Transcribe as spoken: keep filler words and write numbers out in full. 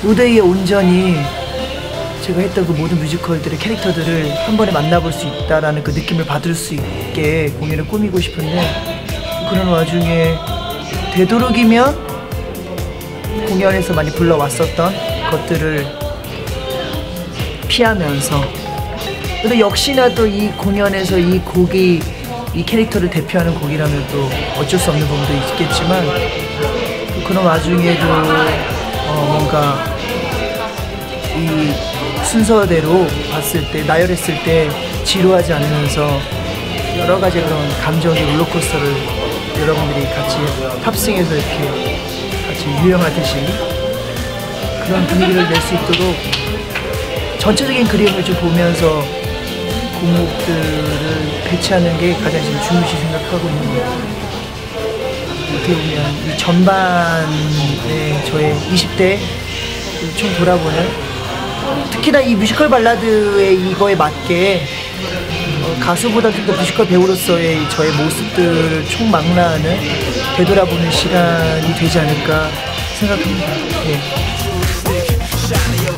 우대희의 온전히 제가 했던 그 모든 뮤지컬들의 캐릭터들을 한 번에 만나볼 수 있다라는 그 느낌을 받을 수 있게 공연을 꾸미고 싶은데, 그런 와중에 되도록이면 공연에서 많이 불러왔었던 것들을 피하면서, 근데 역시나 또 이 공연에서 이 곡이 이 캐릭터를 대표하는 곡이라면 또 어쩔 수 없는 부분도 있겠지만, 그런 와중에도 어 뭔가 이 순서대로 봤을 때, 나열했을 때 지루하지 않으면서 여러 가지 그런 감정의 롤러코스터를 여러분들이 같이 탑승해서 이렇게 같이 유영하듯이 그런 분위기를 낼 수 있도록 전체적인 그림을 좀 보면서 곡목들을 배치하는 게 가장 지금 중요시 생각하고 있는 것 같아요. 어떻게 보면 이 전반의 저의 이십 대 총 돌아보는, 특히나 이 뮤지컬 발라드의 이거에 맞게 어, 가수보다 좀 더 뮤지컬 배우로서의 저의 모습들을 총망라하는, 되돌아보는 시간이 되지 않을까 생각합니다. 네.